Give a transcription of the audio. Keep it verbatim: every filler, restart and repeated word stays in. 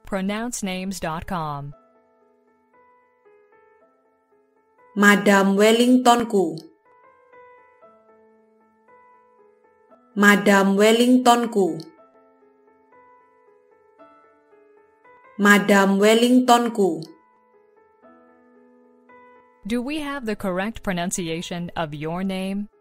pronounce names dot com. Madam Wellington Koo. Madam Wellington Koo. Madam Wellington Koo. Do we have the correct pronunciation of your name?